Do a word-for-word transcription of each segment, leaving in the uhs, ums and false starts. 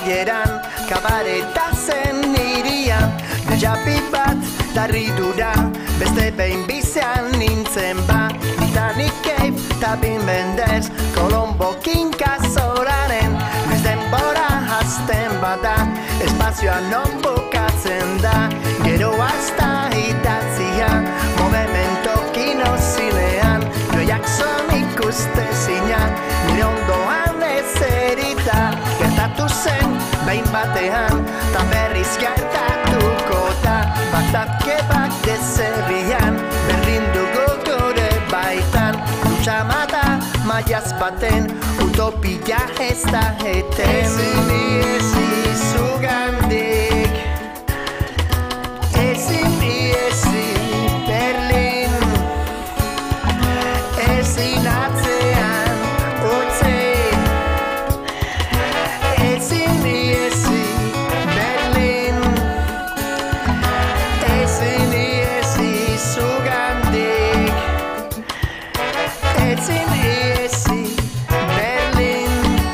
amaieran kabaretazen irian Dejapi bat darridura beste behin bizean nintzen ba Titanic Cave ta Bin Mendez Colombo kinkazoraren Noiz denbora hasten bada espazioa non bukatzen da Gero hasta itatzia movimento kinozilean Joiak son ikuste zinan nire ondoan ezerita Gertatu zen behin batean ta berriz gertatuko da Bagdad dezerrian berdin dugu gure baitan Lutxamata maiaz baten utopia ez da eten Ezin iezi zugandik Ezin iezi Berlin Ezin atzean utzi Ezin iezi Berlin Ezin iezi zugandik Ezin iezi Berlin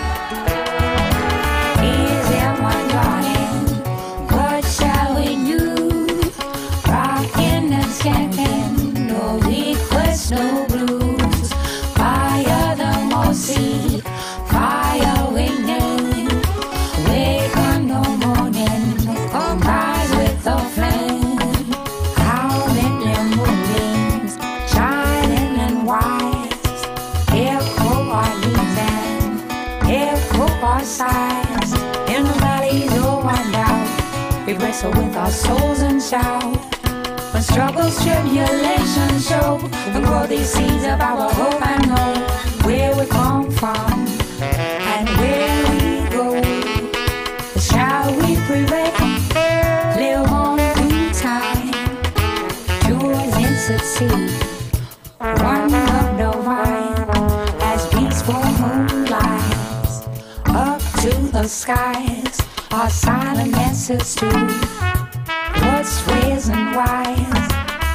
Easy one morning, what shall we do? Rockin' and skankin', no requests, no blues. Fire the Mossy, fire we need. Wake on the morning, come rise with the flame. Howling in moonbeams, shining and white. Echo our needs and echo our sighs. In the valleys, oh and out, we wrestle with our souls and shout. When struggles, tribulations show, we grow these seeds of our hope and know where we come from and where we go. Shall we prevail? Live on through time, yours and succeed. One love divine, as peaceful moonlights up to the skies. Our silent answers to what's wise and wise.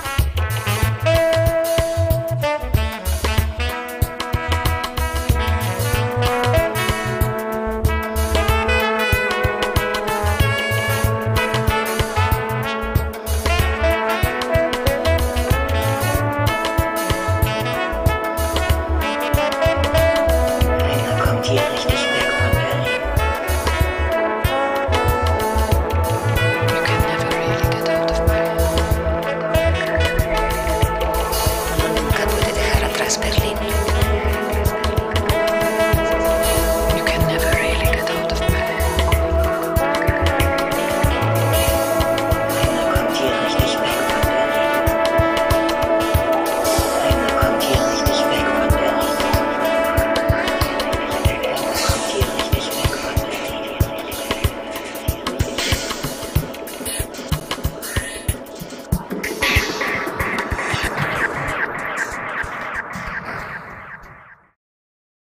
Einer kommt hier richtig weg von Berlin. You can never really get out of Berlin. Uno nunca puede dejar atrás Berlín.